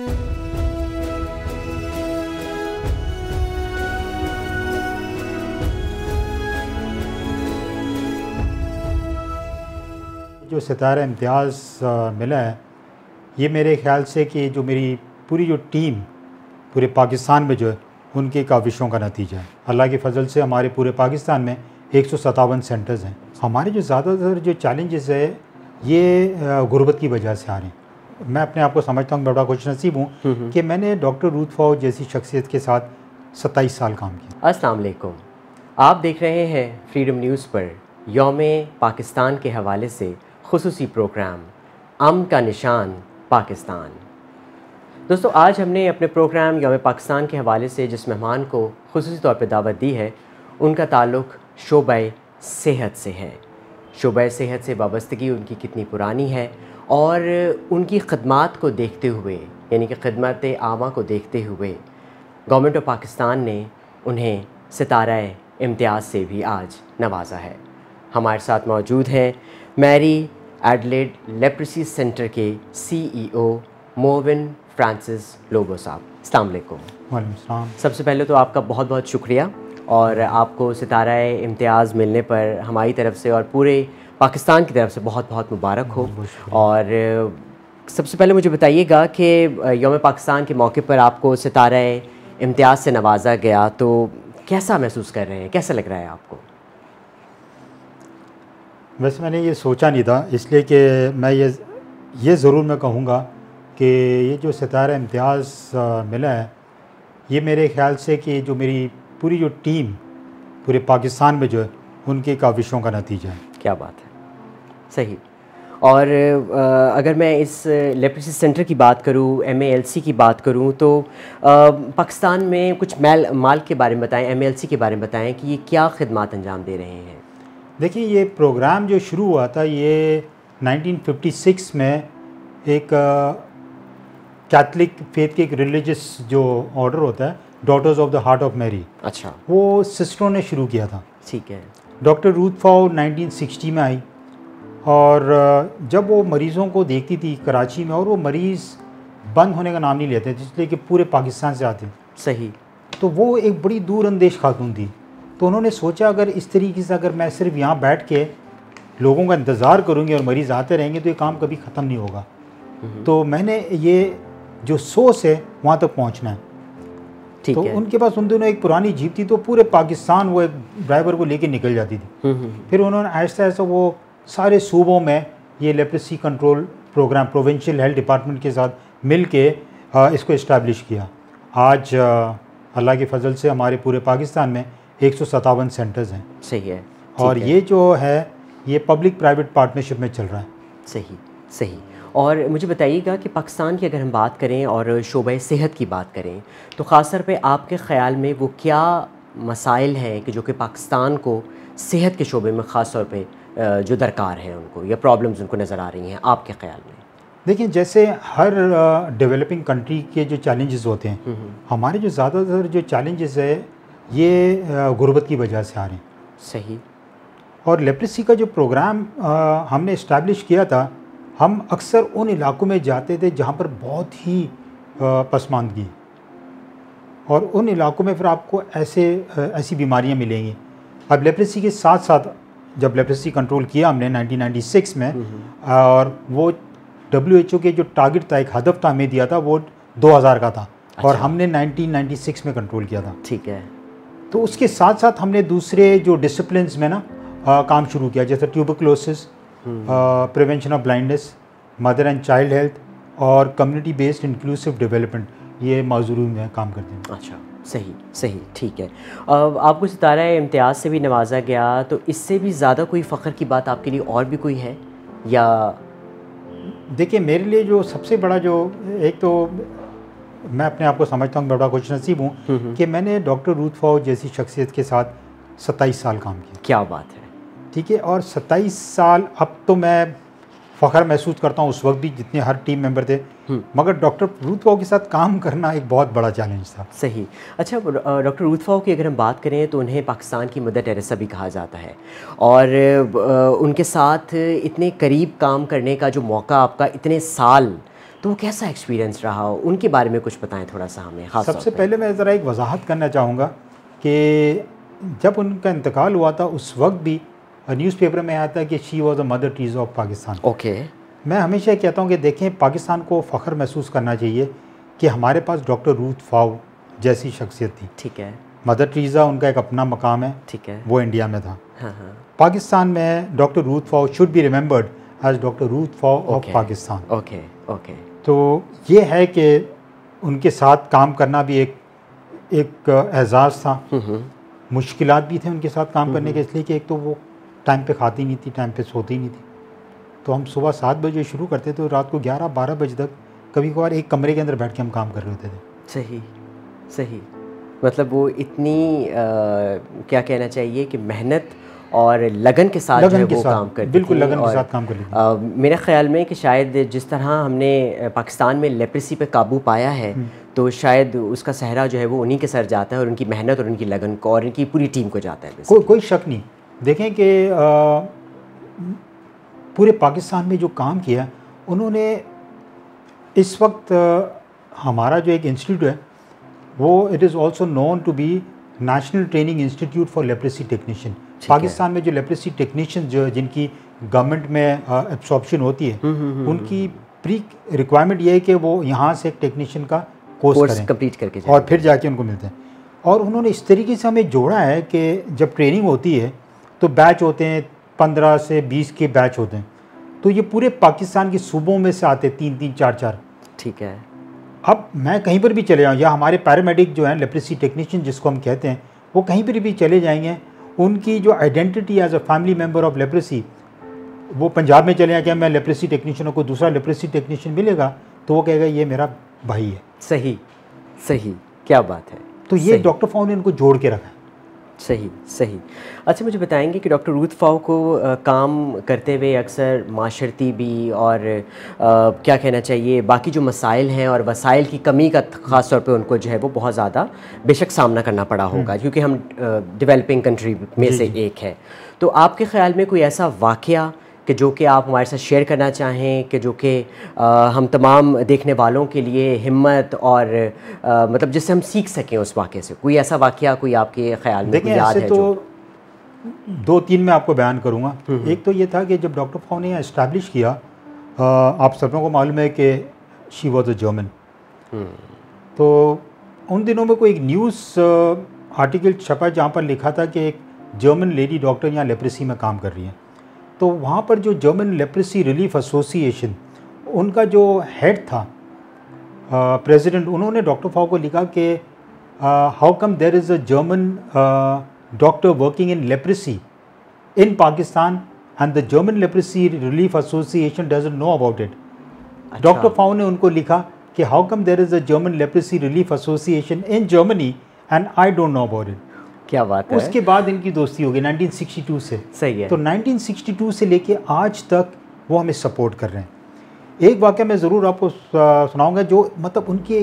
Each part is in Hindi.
जो सितारा इम्तियाज़ मिला है, ये मेरे ख़्याल से कि जो मेरी पूरी जो टीम पूरे पाकिस्तान में जो है उनके काविशों का नतीजा है। अल्लाह के फजल से हमारे पूरे पाकिस्तान में 157 सेंटर्स हैं। हमारे जो ज़्यादातर जो चैलेंजेस है ये गुर्बत की वजह से आ रहे हैं। मैं अपने आप को समझता हूँ बड़ा खुशनसीब हूँ कि मैंने डॉक्टर रूथ फ़ाउ जैसी शख्सियत के साथ 27 साल काम किया। अस्सलाम वालेकुम, आप देख रहे हैं फ्रीडम न्यूज़ पर यौम पाकिस्तान के हवाले से खुसूसी प्रोग्राम अमन का निशान पाकिस्तान। दोस्तों, आज हमने अपने प्रोग्राम यौम पाकिस्तान के हवाले से जिस मेहमान को खुसूसी तौर पर दावत दी है उनका ताल्लुक़ शोबा सेहत से है। शोबा सेहत से वाबस्तगी उनकी कितनी पुरानी है और उनकी खदमात को देखते हुए, यानी कि खिदमत आमा को देखते हुए गवर्नमेंट ऑफ पाकिस्तान ने उन्हें सितारा इम्तियाज़ से भी आज नवाजा है। हमारे साथ मौजूद हैं मैरी एडलेड लेप्रेसी सेंटर के CEO मोविन फ्रांसिस लोबो साहब। अस्सलाम वालेकुम। वालेकुम सलाम। सबसे पहले तो आपका बहुत बहुत शुक्रिया और आपको सितारा इम्तियाज़ मिलने पर हमारी तरफ से और पूरे पाकिस्तान की तरफ से बहुत बहुत मुबारक हो। और सबसे पहले मुझे बताइएगा कि यौम पाकिस्तान के मौके पर आपको सितारा इम्तियाज़ से नवाजा गया, तो कैसा महसूस कर रहे हैं, कैसा लग रहा है आपको? वैसे मैंने ये सोचा नहीं था, इसलिए कि मैं ये ज़रूर मैं कहूँगा कि ये जो सितारा इम्तियाज़ मिला है ये मेरे ख़्याल से कि जो मेरी पूरी जो टीम पूरे पाकिस्तान में जो है उनके काविशों का नतीजा है। क्या बात है, सही। और अगर मैं इस लेप्रेसी सेंटर की बात करूं, MALC की बात करूं, तो पाकिस्तान में कुछ माल के बारे में बताएं, MALC के बारे में बताएं कि ये क्या खिदमात अंजाम दे रहे हैं। देखिए, ये प्रोग्राम जो शुरू हुआ था ये 1956 में एक कैथलिक फेथ के एक रिलीजियस जो ऑर्डर होता है, daughters of the heart of Mary, अच्छा, वो सिस्टरों ने शुरू किया था। ठीक है। डॉक्टर रूथ फ़ाउ 1960 में आई और जब वो मरीज़ों को देखती थी कराची में, और वो मरीज़ बंद होने का नाम नहीं लेते थे इसलिए कि पूरे पाकिस्तान से आते। सही। तो वो एक बड़ी दूर अंदेश खातून थी, तो उन्होंने सोचा अगर इस तरीके से अगर मैं सिर्फ यहाँ बैठ के लोगों का इंतज़ार करूँगी और मरीज़ आते रहेंगे तो ये काम कभी ख़त्म नहीं होगा। तो मैंने ये जो सोच है वहाँ तक पहुँचना है। ठीक तो है। उनके पास उन दिनों एक पुरानी जीप थी, तो पूरे पाकिस्तान वो एक ड्राइवर को लेके निकल जाती थी। फिर उन्होंने आहिस्ता आहिस्ता वो सारे सूबों में ये leprosy control programme provincial health department के साथ मिल के इसको इस्टेब्लिश किया। आज अल्लाह के फजल से हमारे पूरे पाकिस्तान में 157 सेंटर्स हैं। सही है। और ये जो है ये पब्लिक प्राइवेट पार्टनरशिप में चल रहा है। सही सही। और मुझे बताइएगा कि पाकिस्तान की अगर हम बात करें और शोबा सेहत की बात करें, तो ख़ास तौर पे आपके ख़्याल में वो क्या मसाइल हैं कि जो कि पाकिस्तान को सेहत के शोबे में ख़ास तौर पे जो दरकार हैं उनको, या प्रॉब्लम्स उनको नज़र आ रही हैं आपके ख़्याल में? देखिए, जैसे हर डेवलपिंग कंट्री के जो चैलेंजेस होते हैं, हमारे जो ज़्यादातर जो चैलेंजेस है ये गुर्बत की वजह से आ रहे हैं। सही। और लेप्रेसी का जो प्रोग्राम हमने इस्टेब्लिश किया था, हम अक्सर उन इलाकों में जाते थे जहाँ पर बहुत ही पसमानदगी, और उन इलाकों में फिर आपको ऐसी बीमारियाँ मिलेंगी। अब लेप्रेसी के साथ साथ जब लेप्रेसी कंट्रोल किया हमने 1996 में, और वो WHO के जो टारगेट था, एक हदफ था हमें दिया था, वो 2000 का था। अच्छा। और हमने 1996 में कंट्रोल किया था। ठीक है। तो उसके साथ साथ हमने दूसरे जो डिसिप्लिन्स में ना काम शुरू किया, जैसे tuberculosis, prevention of blindness, mother and child health और कम्युनिटी बेस्ड इंक्लूसिव डेवलपमेंट, ये मौजूद में काम करते हैं। अच्छा, सही सही, ठीक है। आपको सितारा इम्तियाज़ से भी नवाजा गया, तो इससे भी ज़्यादा कोई फ़ख्र की बात आपके लिए और भी कोई है? या देखिए, मेरे लिए जो सबसे बड़ा जो एक, तो मैं अपने आप को समझता हूँ बड़ा खुशनसीब हूँ कि मैंने डॉक्टर रूथ फ़ाउ जैसी शख्सियत के साथ 27 साल काम किया। क्या बात है। ठीक है। और 27 साल, अब तो मैं फ़ख्र महसूस करता हूँ, उस वक्त भी जितने हर टीम मेंबर थे, मगर डॉक्टर रूथ फ़ाउ के साथ काम करना एक बहुत बड़ा चैलेंज था। सही। अच्छा, डॉक्टर रूथ फ़ाउ की अगर हम बात करें तो उन्हें पाकिस्तान की मदर टेरेसा भी कहा जाता है, और उनके साथ इतने करीब काम करने का जो मौका आपका इतने साल तो वो कैसा एक्सपीरियंस रहा, उनके बारे में कुछ बताएं थोड़ा सा हमें खास सबसे पहले मैं ज़रा एक वजाहत करना चाहूँगा कि जब उनका इंतकाल हुआ था उस वक्त भी न्यूज़पेपर में आया था कि she was a Mother Teresa of Pakistan. Okay. मैं हमेशा कहता हूँ कि देखें, पाकिस्तान को फ़ख्र महसूस करना चाहिए कि हमारे पास डॉक्टर रूथ फाउ जैसी शख्सियत थी। ठीक है। मदर टीज़ा उनका एक अपना मकाम है, ठीक है, वो इंडिया में था। हाँ हाँ। पाकिस्तान में doctor Ruth Pfau should be remembered as doctor Ruth Pfau of Pakistan. Okay okay. तो ये है कि उनके साथ काम करना भी एक एजाज़ था। मुश्किलात भी थे उनके साथ काम करने के, इसलिए कि एक तो वो टाइम पे खाती नहीं थी, टाइम पे सोती नहीं थी। तो हम सुबह 7 बजे शुरू करते थे तो रात को 11-12 बजे तक कभी कभार एक कमरे के अंदर बैठ के हम काम कर रहे होते थे। सही सही। मतलब वो इतनी क्या कहना चाहिए कि मेहनत और लगन के साथ जो है वो काम करती थी। बिल्कुल लगन के साथ काम कर लेती थी। मेरे ख्याल में कि शायद जिस तरह हमने पाकिस्तान में लेप्रेसी पे काबू पाया है तो शायद उसका सहरा जो है वो उन्हीं के सर जाता है, और उनकी मेहनत और उनकी लगन को और उनकी पूरी टीम को जाता है। कोई शक नहीं। देखें कि पूरे पाकिस्तान में जो काम किया उन्होंने, इस वक्त हमारा जो एक इंस्टीट्यूट है वो it is also known to be national training institute for leprosy technician. Pakistan में जो लेप्रेसी टेक्नीशियन जो जिनकी गवर्नमेंट में एब्सॉर्प्शन होती है उनकी प्री रिक्वायरमेंट ये है कि वो यहाँ से एक टेक्नीशियन का कोर्स कंप्लीट करके और फिर जाके उनको मिलते हैं। और उन्होंने इस तरीके से हमें जोड़ा है कि जब ट्रेनिंग होती है तो बैच होते हैं, 15 से 20 के बैच होते हैं। तो ये पूरे पाकिस्तान के सूबों में से आते 3-3, 4-4। ठीक है। अब मैं कहीं पर भी चले जाऊँ, या हमारे पैरामेडिक जो हैं लेप्रेसी टेक्नीशियन जिसको हम कहते हैं, वो कहीं पर भी चले जाएंगे, उनकी जो identity as a family member of leprosy, वो पंजाब में चले जाएंगे, मैं लेप्रेसी टेक्नीशियन को दूसरा लेप्रेसी टेक्नीशियन मिलेगा तो वो कहेगा ये मेरा भाई है। सही सही, क्या बात है। तो ये डॉक्टर फाउ ने इनको जोड़ के रखा है। सही सही। अच्छा, मुझे बताएंगे कि डॉक्टर रूथ फाउ को काम करते हुए अक्सर माशरती भी और क्या कहना चाहिए बाकी जो मसाइल हैं और वसाइल की कमी का ख़ास तौर पे उनको जो है वो बहुत ज़्यादा बेशक सामना करना पड़ा होगा, क्योंकि हम डेवलपिंग कंट्री में से एक है। तो आपके ख़्याल में कोई ऐसा वाक़या कि जो कि आप हमारे साथ शेयर करना चाहें, कि जो कि हम तमाम देखने वालों के लिए हिम्मत और मतलब जिससे हम सीख सकें उस वाक़े से, कोई ऐसा वाक़या कोई आपके ख्याल में याद है? तो 2-3 मैं आपको बयान करूँगा। एक तो ये था कि जब डॉक्टर फाउ ने इस्टेब्लिश किया, आप सबों को मालूम है कि शी वॉज अ जर्मन। तो उन दिनों में कोई एक न्यूज़ आर्टिकल छपा जहाँ पर लिखा था कि एक जर्मन लेडी डॉक्टर यहाँ लेप्रेसी में काम कर रही है। तो वहाँ पर जो जर्मन लेप्रेसी रिलीफ एसोसिएशन, उनका जो हेड था प्रेसिडेंट, उन्होंने डॉक्टर फाउ को लिखा कि how come there is a German doctor working in leprosy in Pakistan and the German leprosy relief association doesn't know about it. Doctor Pfau ने उनको लिखा कि how come there is a German leprosy relief association in Germany and I don't know about it. क्या बात है। उसके बाद इनकी दोस्ती हो गई 1962 से। सही है। तो 1962 से लेके आज तक वो हमें सपोर्ट कर रहे हैं। एक वाक़या मैं ज़रूर आपको सुनाऊंगा जो मतलब उनकी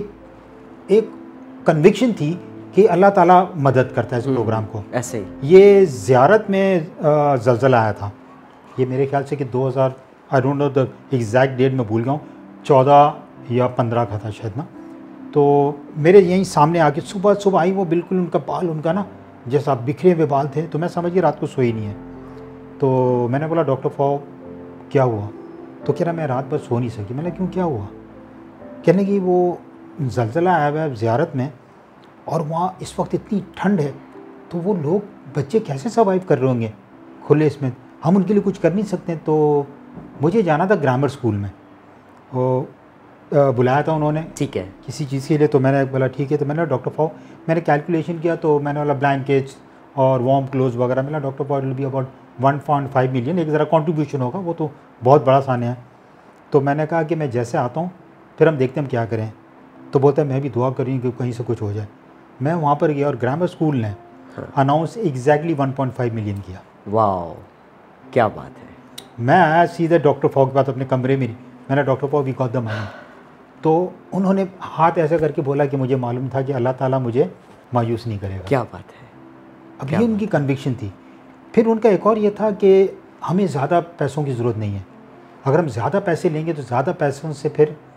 एक कन्विक्शन थी कि अल्लाह ताला मदद करता है इस प्रोग्राम को। ऐसे ही ये ज़ियारत में ज़लज़ला आया था, ये मेरे ख्याल से कि 2000, I don't know the exact date मैं भूल गया हूँ, 14 या 15 का था शायद ना। तो मेरे यहीं सामने आके सुबह आई वो, बिल्कुल उनका बाल उनका ना जैसा बिखरे हुए बाल थे। तो मैं समझ गया रात को सोई नहीं है। तो मैंने बोला डॉक्टर फाउ क्या हुआ? तो कह रहा मैं रात भर सो नहीं सकी। मैंने क्यों, क्या हुआ? कहने की वो ज़लज़ला आया हुआ है ज़ियारत में और वहाँ इस वक्त इतनी ठंड है, तो वो लोग बच्चे कैसे सर्वाइव कर रहे होंगे खुले इसमें, हम उनके लिए कुछ कर नहीं सकते। तो मुझे जाना था ग्रामर स्कूल में, वो बुलाया था उन्होंने, ठीक है, किसी चीज़ के लिए। तो मैंने बोला ठीक है। तो मैंने डॉक्टर फाउ, मैंने कैलकुलेशन किया तो मैंने बोला ब्लैंकेट्स और वार्म क्लोथ्स वगैरह, मैंने doctor Pfau will be about 1.5 million, एक ज़रा कंट्रीब्यूशन होगा, वो तो बहुत बड़ा साने है। तो मैंने कहा कि मैं जैसे आता हूँ फिर हम देखते हैं हम क्या करें। तो बोलता है मैं भी दुआ कर रही हूँ कि कहीं से कुछ हो जाए। मैं वहाँ पर गया और ग्रामर स्कूल ने अनाउंस एग्जैक्टली 1.5 मिलियन किया। वाह, क्या बात है। मैं आया सीधे डॉक्टर फाउ के पास अपने कमरे में, मैंने doctor Pfau we got the money. तो उन्होंने हाथ ऐसे करके बोला कि मुझे मालूम था कि अल्लाह ताला मुझे मायूस नहीं करेगा। क्या बात है। अब ये उनकी कन्विक्शन थी। फिर उनका एक और ये था कि हमें ज़्यादा पैसों की ज़रूरत नहीं है, अगर हम ज़्यादा पैसे लेंगे तो ज़्यादा पैसों से फिर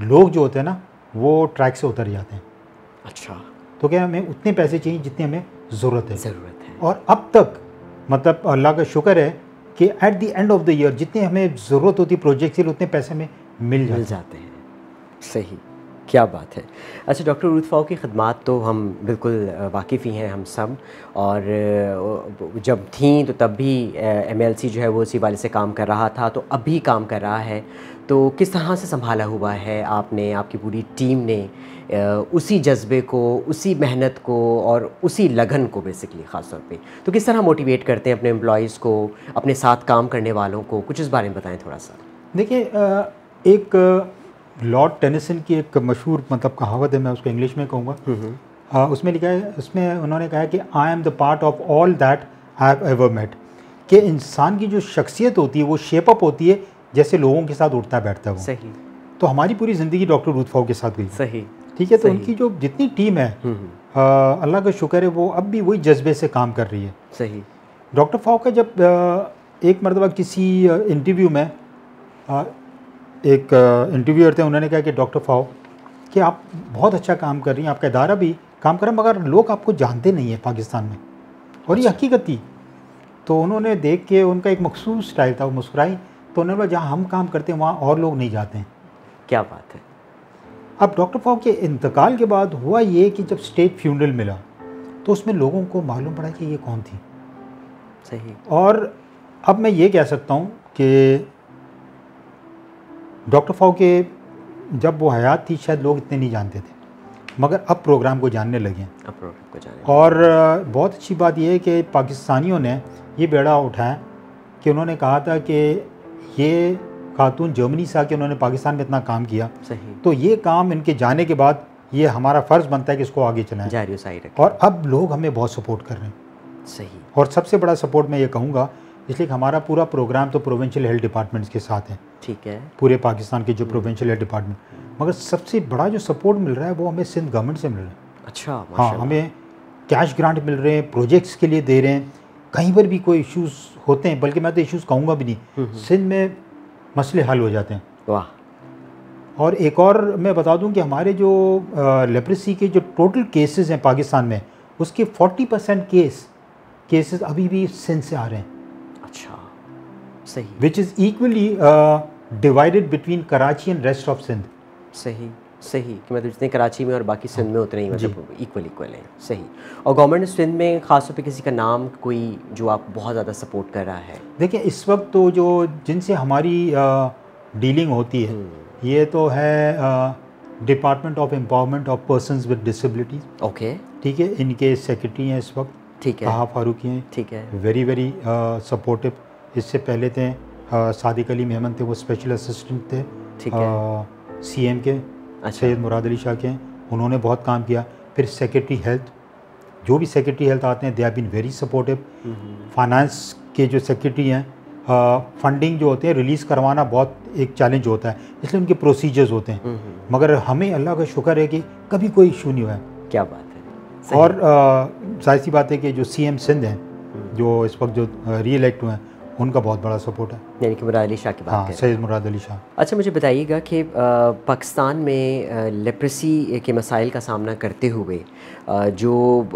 लोग जो होते हैं ना वो ट्रैक से उतर जाते हैं। अच्छा, तो क्या हमें उतने पैसे चाहिए जितनी हमें ज़रूरत है। ज़रूरत है। और अब तक मतलब अल्लाह का शुक्र है कि at the end of the year जितनी हमें ज़रूरत होती है प्रोजेक्ट के लिए उतने पैसे हमें मिल जाते हैं। सही, क्या बात है। अच्छा डॉक्टर उरूद फ़ाऊक की ख़िदमात तो हम बिल्कुल वाकिफ़ ही हैं हम सब, और जब थी तो तब भी MLC जो है वो इसी वाले से काम कर रहा था, तो अब भी काम कर रहा है। तो किस तरह से संभाला हुआ है आपने, आपकी पूरी टीम ने उसी जज्बे को, उसी मेहनत को और उसी लगन को बेसिकली ख़ास तौर पे, तो किस तरह मोटिवेट करते हैं अपने एम्प्लॉइज़ को, अपने साथ काम करने वालों को? कुछ इस बारे में बताएं थोड़ा सा। देखिए एक लॉर्ड टेनिसन की एक मशहूर मतलब कहावत है, मैं उसको इंग्लिश में कहूँगा। उसमें लिखा है, उसमें उन्होंने कहा है कि I am the part of all that I have ever met, कि इंसान की जो शख्सियत होती है वो शेप अप होती है जैसे लोगों के साथ उठता बैठता है वो। सही। तो हमारी पूरी ज़िंदगी डॉक्टर उरूद फ़ाऊक के साथ गई। सही। ठीक है, तो उनकी जो जितनी टीम है अल्लाह का शुक्र है वो अब भी वही जज्बे से काम कर रही है। सही। डॉक्टर फ़ाऊक का जब एक मरतबा किसी इंटरव्यू में एक इंटरव्यूअर थे, उन्होंने कहा कि डॉक्टर फ़ाऊक कि आप बहुत अच्छा काम कर रही हैं, आपका इदारा भी काम कर रहा है, मगर लोग आपको जानते नहीं हैं पाकिस्तान में, और ये हकीकत थी। तो उन्होंने देख के, उनका एक मखसूस स्टाइल था, वो मुस्कुराई, तो उन्होंने बोला जहाँ हम काम करते हैं वहाँ और लोग नहीं जाते हैं। क्या बात है। अब डॉक्टर फ़ाऊक के इंतकाल के बाद हुआ ये कि जब स्टेट फ्यूनरल मिला तो उसमें लोगों को मालूम पड़ा कि ये कौन थी। सही। और अब मैं ये कह सकता हूँ कि डॉक्टर फ़ाऊक के जब वो हयात थी शायद लोग इतने नहीं जानते थे, मगर अब प्रोग्राम को जानने लगे। अब प्रोग्राम को जानने। और बहुत अच्छी बात यह है कि पाकिस्तानियों ने ये बेड़ा उठाया कि उन्होंने कहा था कि ये खातून जर्मनी से आके उन्होंने पाकिस्तान में इतना काम किया। सही। तो ये काम इनके जाने के बाद ये हमारा फ़र्ज़ बनता है कि इसको आगे चलाएं, जारी सही रखें। और अब लोग हमें बहुत सपोर्ट कर रहे हैं। सही। और सबसे बड़ा सपोर्ट मैं ये कहूँगा, इसलिए कि हमारा पूरा प्रोग्राम तो प्रोविंशियल हेल्थ डिपार्टमेंट्स के साथ है। ठीक है। पूरे पाकिस्तान के जो प्रोविंशियल हेल्थ डिपार्टमेंट, मगर सबसे बड़ा जो सपोर्ट मिल रहा है वो हमें सिंध गवर्नमेंट से मिल रहा है। अच्छा। हाँ, हमें कैश ग्रांट मिल रहे हैं, प्रोजेक्ट्स के लिए दे रहे हैं। कहीं पर भी कोई इश्यूज़ होते हैं, बल्कि मैं तो इश्यूज़ कहूँगा भी नहीं, सिंध में मसले हल हो जाते हैं। वाह। और एक और मैं बता दूं कि हमारे जो लेप्रेसी के जो टोटल केसेस हैं पाकिस्तान में, उसके 40% केसेस अभी भी सिंध से आ रहे हैं। अच्छा। सही। Which is equally divided between Karachi and rest of Sindh. सही। सही कि मतलब जितने कराची में और बाकी सिंध में उतने ही मतलब इक्वल हैं। सही। और गवर्नमेंट सिंध में ख़ास तौर पे किसी का नाम कोई जो आप बहुत ज़्यादा सपोर्ट कर रहा है? देखिए इस वक्त तो जो जिनसे हमारी डीलिंग होती है ये तो है department of empowerment of persons with disabilities. Okay. ठीक है, इनके सेक्रेटरी हैं इस वक्त। ठीक है। ताहा फारूकी हैं। ठीक है। Very very supportive. इससे पहले थे सादिक अली मेमन थे, वो स्पेशल असिस्टेंट थे। ठीक है। CM के सैयद मुराद अली शाह के, उन्होंने बहुत काम किया। फिर सेक्रेटरी हेल्थ, जो भी सेक्रेटरी हेल्थ आते हैं they have been very supportive. Finance के जो सेक्रेटरी हैं, फंडिंग जो होते हैं रिलीज़ करवाना बहुत एक चैलेंज होता है, इसलिए उनके प्रोसीजर्स होते हैं, मगर हमें अल्लाह का शुक्र है कि कभी कोई इशू नहीं हुआ है। क्या बात है। और जाहिर सी बात है कि जो CM सिंध हैं, जो इस वक्त जो री इलेक्ट हुए हैं, उनका बहुत बड़ा सपोर्ट है। यानी कि मुराद अली शाह की बात हाँ, सैयद मुराद अली शाह। अच्छा, मुझे बताइएगा कि पाकिस्तान में लेप्रेसी के मसाइल का सामना करते हुए जो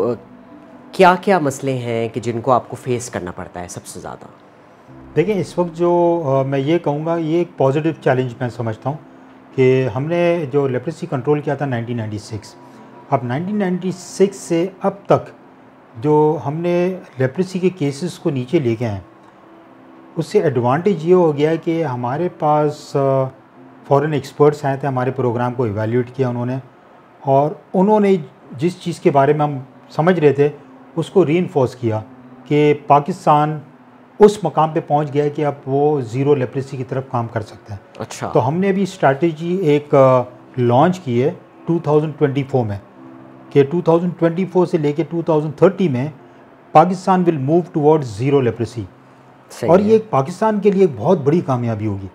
क्या क्या मसले हैं कि जिनको आपको फेस करना पड़ता है सबसे ज़्यादा? देखिए इस वक्त जो मैं ये कहूँगा, ये एक पॉजिटिव चैलेंज मैं समझता हूँ कि हमने जो लेप्रेसी कंट्रोल किया था 1996, अब 1996 से अब तक जो हमने लेप्रेसी के केसेस को नीचे लेके आए, उससे एडवांटेज ये हो गया है कि हमारे पास फॉरेन एक्सपर्ट्स आए थे, हमारे प्रोग्राम को इवैल्यूएट किया उन्होंने, और उन्होंने जिस चीज़ के बारे में हम समझ रहे थे उसको रीइंफोर्स किया कि पाकिस्तान उस मकाम पे पहुंच गया है कि अब वो ज़ीरो लेप्रेसी की तरफ काम कर सकता है। अच्छा। तो हमने अभी स्ट्रैटेजी एक लॉन्च की है 2024 में, कि 2024 से लेके 2030 में Pakistan will move towards zero leprosy. और ये पाकिस्तान के लिए एक बहुत बड़ी कामयाबी होगी।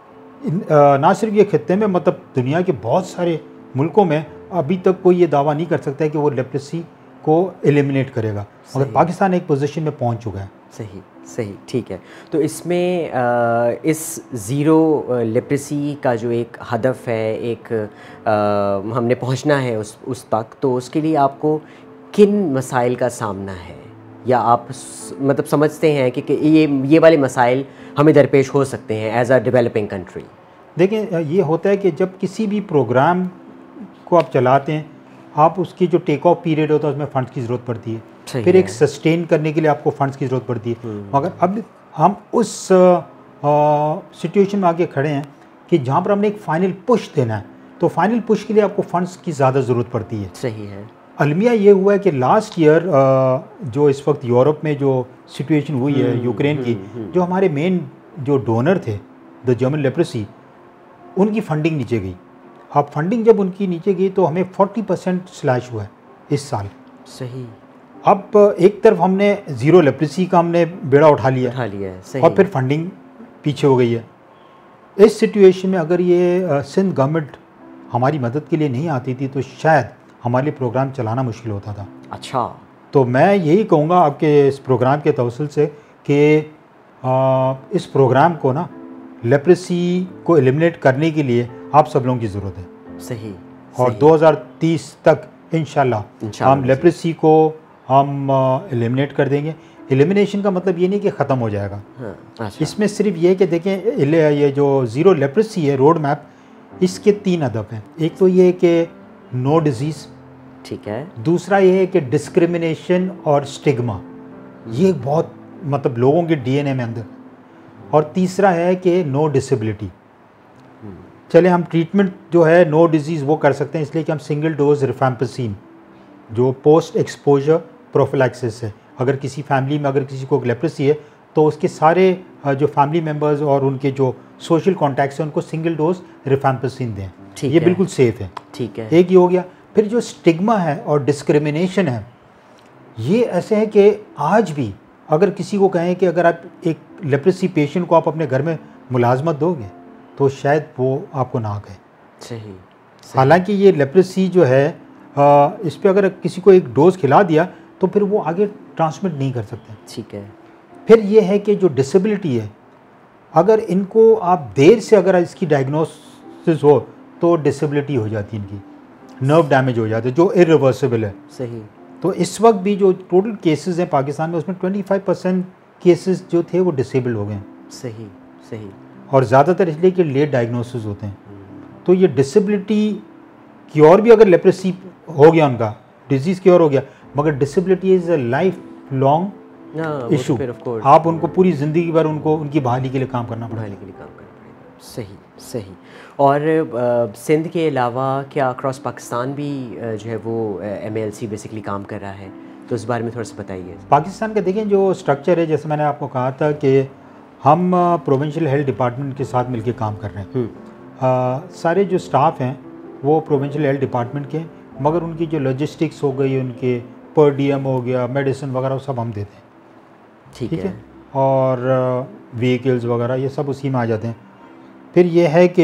ना सिर्फ ये खित्ते में, मतलब दुनिया के बहुत सारे मुल्कों में अभी तक कोई ये दावा नहीं कर सकता है कि वो लेप्रेसी को एलिमिनेट करेगा, मगर पाकिस्तान एक पोजीशन में पहुंच चुका है। सही सही, ठीक है। तो इसमें इस ज़ीरो लिटरेसी का जो एक हदफ है, एक हमने पहुंचना है उस तक, तो उसके लिए आपको किन मसाइल का सामना है, या आप मतलब समझते हैं कि ये वाले मसाइल हमें दरपेश हो सकते हैं एज अ डेवलपिंग कंट्री? देखिए, ये होता है कि जब किसी भी प्रोग्राम को आप चलाते हैं, आप उसकी जो टेक ऑफ पीरियड होता है उसमें फ़ंड्स की ज़रूरत पड़ती है, फिर एक सस्टेन करने के लिए आपको फ़ंड्स की ज़रूरत पड़ती है। मगर अब हम उस सिचुएशन में आगे खड़े हैं कि जहाँ पर हमने एक फ़ाइनल पुश देना है, तो फाइनल पुश के लिए आपको फ़ंड्स की ज़्यादा ज़रूरत पड़ती है। सही है। अलमिया ये हुआ है कि लास्ट ईयर जो इस वक्त यूरोप में जो सिचुएशन हुई है यूक्रेन की, जो हमारे मेन जो डोनर थे द जर्मन लेप्रेसी, उनकी फंडिंग नीचे गई। अब फंडिंग जब उनकी नीचे गई तो हमें 40% स्लैश हुआ है इस साल। सही। अब एक तरफ हमने ज़ीरो लेप्रेसी का हमने बेड़ा उठा लिया है, सही। और फिर फंडिंग पीछे हो गई है। इस सिचुएशन में अगर ये सिंध गवर्नमेंट हमारी मदद के लिए नहीं आती थी तो शायद हमारे लिए प्रोग्राम चलाना मुश्किल होता था। अच्छा। तो मैं यही कहूँगा आपके इस प्रोग्राम के तवसल से कि इस प्रोग्राम को ना लेप्रेसी को एलिमिनेट करने के लिए आप सब लोगों की ज़रूरत है। सही। और 2030 तक इंशाल्लाह हम लेप्रेसी को हम एलिमिनेट कर देंगे। एलिमिनेशन का मतलब ये नहीं कि ख़त्म हो जाएगा। हाँ, अच्छा। इसमें सिर्फ ये कि देखें, ये जो ज़ीरो लेप्रेसी है रोड मैप, इसके 3 हदफ हैं। एक तो ये है कि नो डिजीज़, ठीक है। दूसरा ये है कि डिस्क्रिमिनेशन और स्टिग्मा, ये बहुत मतलब लोगों के डीएनए में अंदर, और तीसरा है कि नो डिसेबिलिटी। चले हम ट्रीटमेंट जो है नो डिजीज़ वो कर सकते हैं, इसलिए कि हम सिंगल डोज रिफैम्पिसिन जो पोस्ट एक्सपोजर प्रोफिलैक्सिस है, अगर किसी फैमिली में अगर किसी को लेप्रेसी है तो उसके सारे जो फैमिली मेम्बर्स और उनके जो सोशल कॉन्टैक्ट्स हैं उनको सिंगल डोज रिफैम्पिसिन दें। ये बिल्कुल सेफ़ है। ठीक है। एक ये हो गया। फिर जो स्टिग्मा है और डिस्क्रिमिनेशन है, ये ऐसे है कि आज भी अगर किसी को कहें कि अगर आप एक लेप्रेसी पेशेंट को आप अपने घर में मुलाजमत दोगे तो शायद वो आपको ना कहे। सही। हालांकि ये लेप्रेसी जो है इस पे अगर किसी को एक डोज खिला दिया तो फिर वो आगे ट्रांसमिट नहीं कर सकते। ठीक है। फिर ये है कि जो डिसेबिलिटी है, अगर इनको आप देर से अगर इसकी डायग्नोसिस हो तो डिसेबिलिटी हो जाती है, इनकी नर्व डैमेज हो जाता है जो इरिवर्सिबल है। सही। तो इस वक्त भी जो टोटल केसेस हैं पाकिस्तान में, उसमें 25% केसेस जो थे वो डिसेबल हो गए हैं। सही सही। और ज़्यादातर इसलिए कि लेट डायग्नोसिस होते हैं। तो ये डिसेबिलिटी क्योर भी, अगर लेप्रेसी हो गया उनका डिजीज़ क्योर हो गया, मगर disability is a life long issue. आप उनको पूरी ज़िंदगी भर उनको उनकी बहाली के लिए काम करना पड़ेगा। सही सही। और सिंध के अलावा क्या अक्रॉस पाकिस्तान भी जो है वो MALC बेसिकली काम कर रहा है, तो इस बारे में थोड़ा सा बताइए। पाकिस्तान का देखें जो स्ट्रक्चर है, जैसे मैंने आपको कहा था कि हम प्रोविंशियल हेल्थ डिपार्टमेंट के साथ मिलकर काम कर रहे हैं। सारे जो स्टाफ हैं वो प्रोविंशियल हेल्थ डिपार्टमेंट के, मगर उनकी जो लॉजिस्टिक्स हो गई, उनके पर डीएम हो गया, मेडिसिन वगैरह सब हम देते हैं। ठीक है। और व्हीकल्स वगैरह ये सब उसी में आ जाते हैं। फिर ये है कि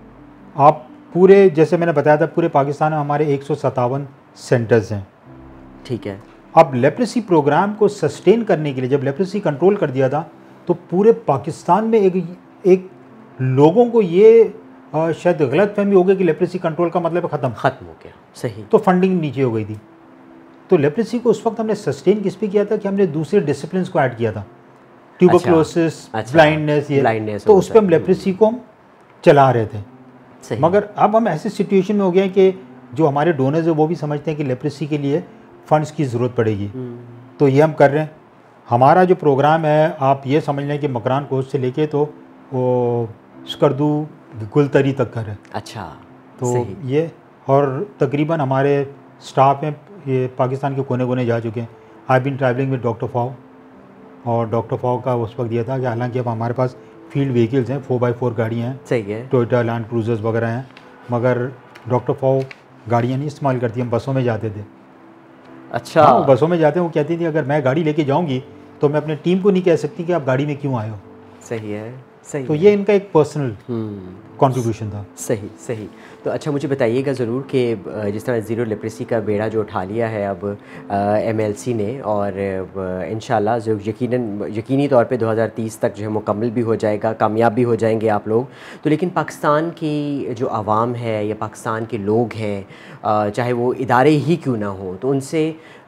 आप पूरे, जैसे मैंने बताया था, पूरे पाकिस्तान में हमारे 157 सेंटर्स हैं। ठीक है। अब लेप्रेसी प्रोग्राम को सस्टेन करने के लिए जब लेप्रेसी कंट्रोल कर दिया था तो पूरे पाकिस्तान में एक लोगों को ये शायद गलतफहमी हो गई कि लेप्रेसी कंट्रोल का मतलब ख़त्म हो गया। सही। तो फंडिंग नीचे हो गई थी। तो लेप्रेसी को उस वक्त हमने सस्टेन किस पे किया था कि हमने दूसरे डिसिप्लिन को ऐड किया था, ट्यूबरक्लोसिस, ब्लाइंडनेस, तो उस पर हम लेप्रेसी को हम चला रहे थे। सही। मगर अब हम ऐसे सिचुएशन में हो गए कि जो हमारे डोनर्स हैं वो भी समझते हैं कि लेप्रेसी के लिए फ़ंड्स की ज़रूरत पड़ेगी, तो ये हम कर रहे हैं। हमारा जो प्रोग्राम है, आप ये समझ लें कि मकरान कोस्ट से लेके तो वो स्कर्दू गुलतरी तक कर है। अच्छा। तो ये, और तकरीबन हमारे स्टाफ हैं ये पाकिस्तान के कोने कोने जा चुके हैं। I been travelling with doctor Pfau, और डॉक्टर फाओ का उस वक्त दिया था कि हालांकि अब हमारे पास फील्ड व्हीकल्स हैं, 4x4 गाड़ियाँ हैं, सही है, टोयोटा लैंड क्रूजर्स वगैरह हैं, मगर डॉक्टर फाओ गाड़ियाँ नहीं इस्तेमाल करती, हम बसों में जाते थे। अच्छा। हाँ, बसों में जाते हैं। वो कहती थी अगर मैं गाड़ी लेके जाऊँगी तो मैं अपनी टीम को नहीं कह सकती कि आप गाड़ी में क्यों आए हो। सही है। सही तो है। ये इनका एक पर्सनल कंट्रीब्यूशन था। सही सही। तो अच्छा मुझे बताइएगा ज़रूर कि जिस तरह ज़ीरो लेप्रेसी का बेड़ा जो उठा लिया है अब एमएलसी ने, और इंशाल्लाह जो यकीनी तौर पे 2030 तक जो है मुकम्मल भी हो जाएगा, कामयाब भी हो जाएंगे आप लोग। तो लेकिन पाकिस्तान की जो आवाम है या पाकिस्तान के लोग हैं, चाहे वो इदारे ही क्यों ना हो, तो उनसे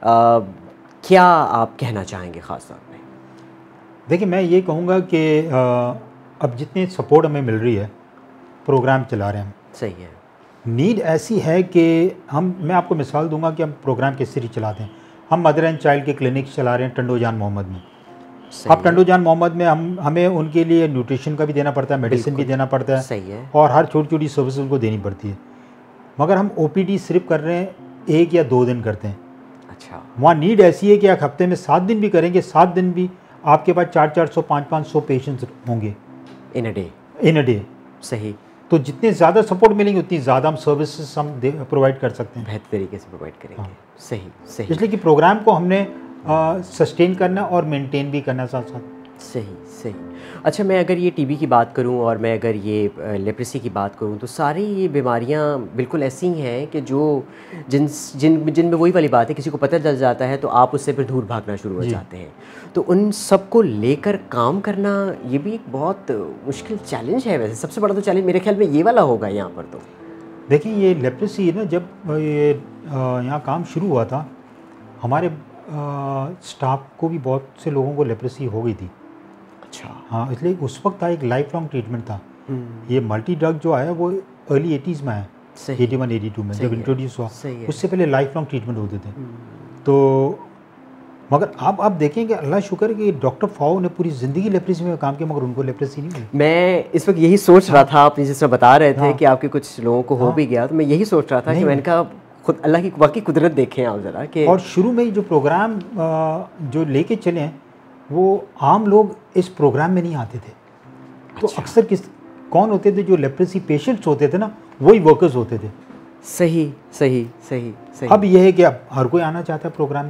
क्या आप कहना चाहेंगे ख़ास तौर पे? देखिए, मैं ये कहूँगा कि अब जितनी सपोर्ट हमें मिल रही है, प्रोग्राम चला रहे हैं हम, सही है। नीड ऐसी है कि मैं आपको मिसाल दूंगा कि हम प्रोग्राम किस तरह चलाते हैं। हम मदर एंड चाइल्ड के क्लिनिक चला रहे हैं टंडो जान मोहम्मद में। अब टंडो जान मोहम्मद में हमें उनके लिए न्यूट्रिशन का भी देना पड़ता है, मेडिसिन भी देना पड़ता है, सही है। और हर छोटी छोटी सर्विस उनको देनी पड़ती है। मगर हम OPD सिर्फ कर रहे हैं 1 या 2 दिन करते हैं। अच्छा। वहाँ नीड ऐसी है कि एक हफ्ते में 7 दिन भी करेंगे, 7 दिन भी आपके पास 400-400 500-500 पेशेंट्स होंगे इन अ डे। सही। तो जितने ज़्यादा सपोर्ट मिलेंगे उतनी ज़्यादा हम सर्विसेज हम प्रोवाइड कर सकते हैं, बेहतर तरीके से प्रोवाइड करेंगे। हाँ। सही सही। इसलिए कि प्रोग्राम को हमने सस्टेन करना और मेंटेन भी करना साथ साथ। सही सही। अच्छा, मैं अगर ये टीबी की बात करूं और मैं अगर ये लेप्रेसी की बात करूं, तो सारी ये बीमारियां बिल्कुल ऐसी हैं कि जो जिनमें वही वाली बात है, किसी को पता चल जाता है तो आप उससे फिर दूर भागना शुरू हो जाते हैं। तो उन सब को लेकर काम करना ये भी एक बहुत मुश्किल चैलेंज है। वैसे सबसे बड़ा तो चैलेंज मेरे ख्याल में ये वाला होगा यहाँ पर। तो देखिए, ये लेप्रेसी ना, जब ये यहाँ काम शुरू हुआ था, हमारे स्टाफ को भी बहुत से लोगों को लेप्रेसी हो गई थी। अच्छा। हाँ, इसलिए उस वक्त था एक लाइफ लॉन्ग ट्रीटमेंट था। ये मल्टी ड्रग जो आया वो अर्ली 80s में आया, 81-82 में जब इंट्रोड्यूस हुआ। उससे पहले लाइफ लॉन्ग ट्रीटमेंट होते थे। तो मगर आप देखें कि अल्लाह शुक्र कि डॉक्टर फाओ ने पूरी ज़िंदगी लेप्रेसी में काम किया, मगर उनको लेप्रेसी नहीं हुई। मैं इस वक्त यही सोच रहा था, आप जिस तरह बता रहे थे कि आपके कुछ लोगों को हो भी गया, तो मैं यही सोच रहा था कि मैंने कहा खुद अल्लाह की वाकई कुदरत देखें आप ज़रा कि। और शुरू में ही जो प्रोग्राम जो लेके चले हैं, वो आम लोग इस प्रोग्राम में नहीं आते थे। तो अक्सर कौन होते थे जो लेप्रेसी पेशेंट्स होते थे ना, वही वर्कर्स होते थे। सही सही सही सही। अब यह है कि अब हर कोई आना चाहता है प्रोग्राम में।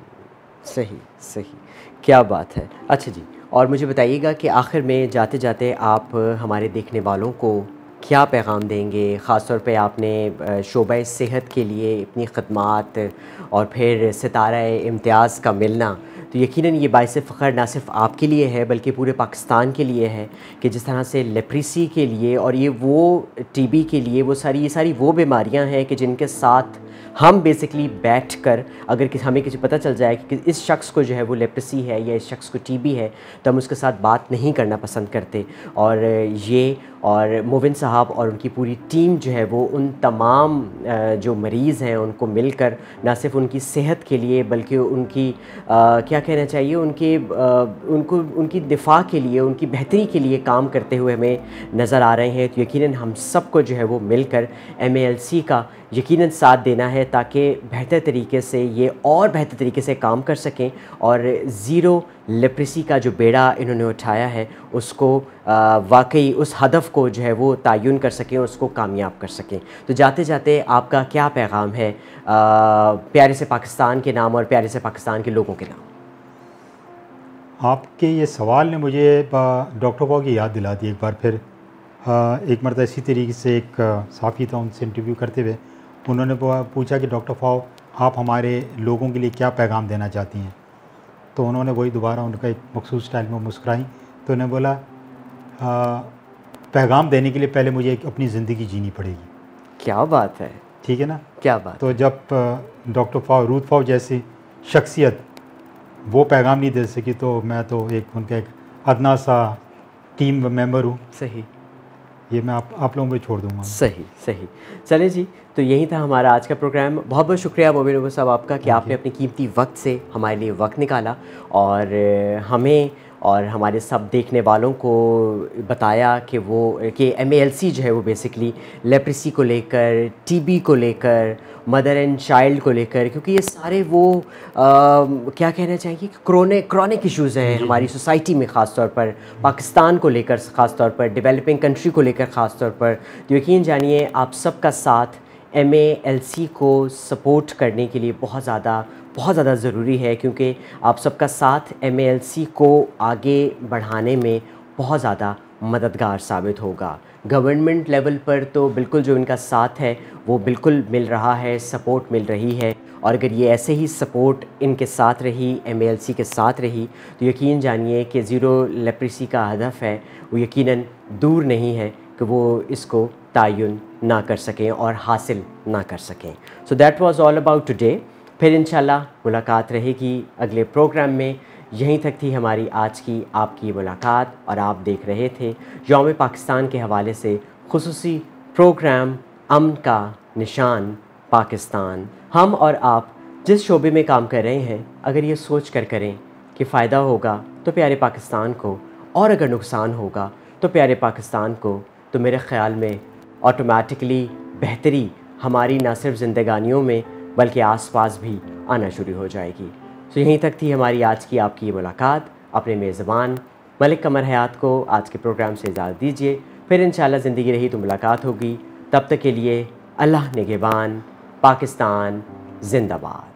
सही सही, क्या बात है। अच्छा जी, और मुझे बताइएगा कि आखिर में जाते जाते आप हमारे देखने वालों को क्या पैगाम देंगे? ख़ास तौर पे आपने शोबा सेहत के लिए अपनी ख़दमात और फिर सितारा इम्तियाज़ का मिलना, तो यकीनन ये बाइस फ़ख्र ना सिर्फ आपके लिए है बल्कि पूरे पाकिस्तान के लिए है कि जिस तरह से लेप्रेसी के लिए और ये वो टीबी के लिए वो सारी वो बीमारियां हैं कि जिनके साथ हम बेसिकली बैठकर अगर हमें किसी पता चल जाए कि इस शख्स को जो है वो लेप्रेसी है या इस शख्स को टीबी है, तो हम उसके साथ बात नहीं करना पसंद करते। और ये और मोविन साहब और उनकी पूरी टीम जो है वो उन तमाम जो मरीज़ हैं उनको मिलकर ना सिर्फ उनकी सेहत के लिए बल्कि उनकी क्या कहना चाहिए उनकी दिफा के लिए, उनकी बेहतरी के लिए काम करते हुए हमें नज़र आ रहे हैं। तो यकीनन हम सबको जो है वो मिलकर MALC का यकीनन साथ देना है ताकि बेहतर तरीके से ये और बेहतर तरीके से काम कर सकें और ज़ीरो लेप्रेसी का जो बेड़ा इन्होंने उठाया है उसको वाकई उस हदफ को जो है वो तयन कर सकें, उसको कामयाब कर सकें। तो जाते जाते आपका क्या पैगाम है प्यारे से पाकिस्तान के नाम और प्यारे से पाकिस्तान के लोगों के नाम? आपके ये सवाल ने मुझे डॉक्टर फाओ की याद दिला दी एक बार फिर। एक मरतबा इसी तरीके से एक साफ़ी था, उनसे इंटरव्यू करते हुए उन्होंने पूछा कि डॉक्टर फाओ आप हमारे लोगों के लिए क्या पैगाम देना चाहती हैं? तो उन्होंने वही दोबारा उनका एक मखसूस स्टाइल में मुस्कुराई, तो उन्होंने बोला पैगाम देने के लिए पहले मुझे अपनी ज़िंदगी जीनी पड़ेगी। क्या बात है, ठीक है ना, क्या बात। तो जब डॉक्टर फाओ, रूथ फाओ जैसी शख्सियत वो पैगाम नहीं दे सकी, तो मैं तो एक उनका एक अदना सा टीम मेंबर हूँ। सही, ये मैं आप लोगों को छोड़ दूँगा। सही सही। चलें जी, तो यही था हमारा आज का प्रोग्राम। बहुत बहुत शुक्रिया मोबिन साहब आपका कि आपने अपने कीमती वक्त से हमारे लिए वक्त निकाला और हमें और हमारे सब देखने वालों को बताया कि MALC जो है वो बेसिकली लेप्रेसी को लेकर, टीबी को लेकर, मदर एंड चाइल्ड को लेकर, क्योंकि ये सारे वो क्या कहना चाहिए कि क्रॉनिक इश्यूज़ हैं हमारी सोसाइटी में, ख़ास तौर पर पाकिस्तान को लेकर, ख़ास तौर पर डेवलपिंग कंट्री को लेकर ख़ास तौर पर। तो यकीन जानिए आप सबका साथ MALC को सपोर्ट करने के लिए बहुत ज़्यादा ज़रूरी है, क्योंकि आप सबका साथ MALC को आगे बढ़ाने में बहुत ज़्यादा मददगार साबित होगा। गवर्नमेंट लेवल पर तो बिल्कुल जो इनका साथ है वो बिल्कुल मिल रहा है, सपोर्ट मिल रही है, और अगर ये ऐसे ही सपोर्ट इनके साथ रही, MALC के साथ रही, तो यकीन जानिए कि ज़ीरो लेप्रेसी का हदफ है वो यकीनन दूर नहीं है कि वो इसको तयन ना कर सकें और हासिल ना कर सकें। So that was all about today. फिर इंशाल्लाह मुलाकात रहेगी अगले प्रोग्राम में। यहीं तक थी हमारी आज की आपकी मुलाकात, और आप देख रहे थे यौम पाकिस्तान के हवाले से खुसूसी प्रोग्राम अमन का निशान पाकिस्तान। हम और आप जिस शोबे में काम कर रहे हैं, अगर ये सोच कर करें कि फ़ायदा होगा तो प्यारे पाकिस्तान को, और अगर नुकसान होगा तो प्यारे पाकिस्तान को, तो मेरे ख़्याल में ऑटोमेटिकली बेहतरी हमारी ना सिर्फ ज़िंदगानियों में बल्कि आसपास भी आना शुरू हो जाएगी। तो यहीं तक थी हमारी आज की आपकी मुलाकात। अपने मेज़बान मलिक कमर हयात को आज के प्रोग्राम से इजाज़त दीजिए। फिर इंशाल्लाह ज़िंदगी रही तो मुलाकात होगी। तब तक के लिए अल्लाह निगहबान। पाकिस्तान जिंदाबाद।